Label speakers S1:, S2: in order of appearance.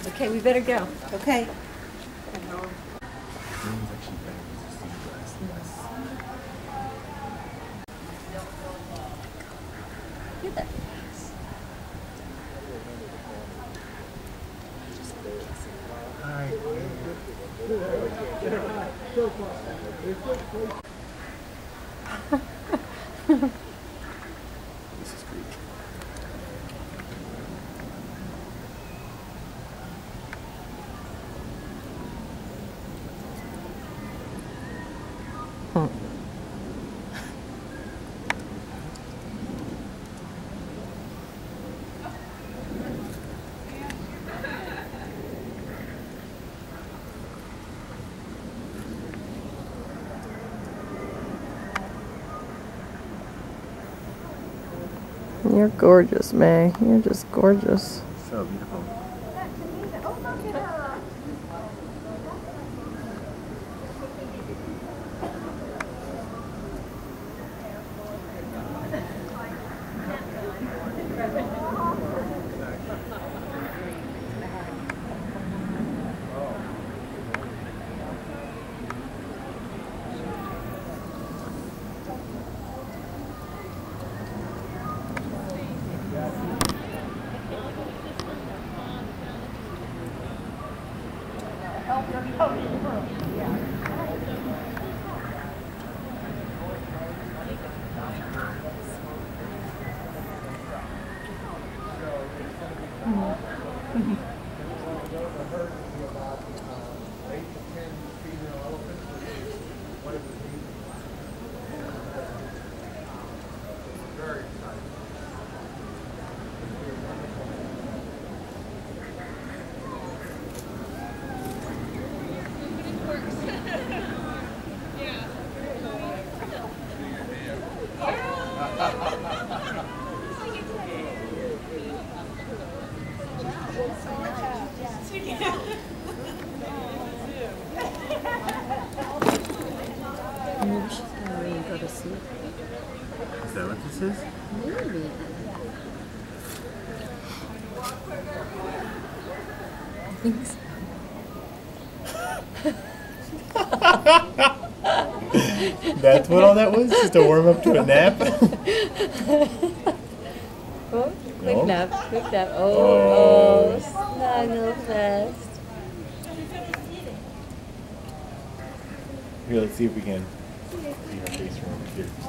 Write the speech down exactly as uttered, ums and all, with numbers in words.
S1: Okay, we better go. Okay. Get that.
S2: This is great.
S1: Hmm. You're gorgeous, May. You're just gorgeous.
S2: So beautiful.
S1: Maybe she's gonna really go to sleep.
S2: Is that what this is?
S1: Maybe. I think so.
S2: That's what all that was? Just to warm up to a nap?
S1: Oh, quick
S2: No?
S1: nap, quick nap. Oh,
S2: Oh.
S1: oh, snuggle fest.
S2: Here, let's see if we can see her face from over here.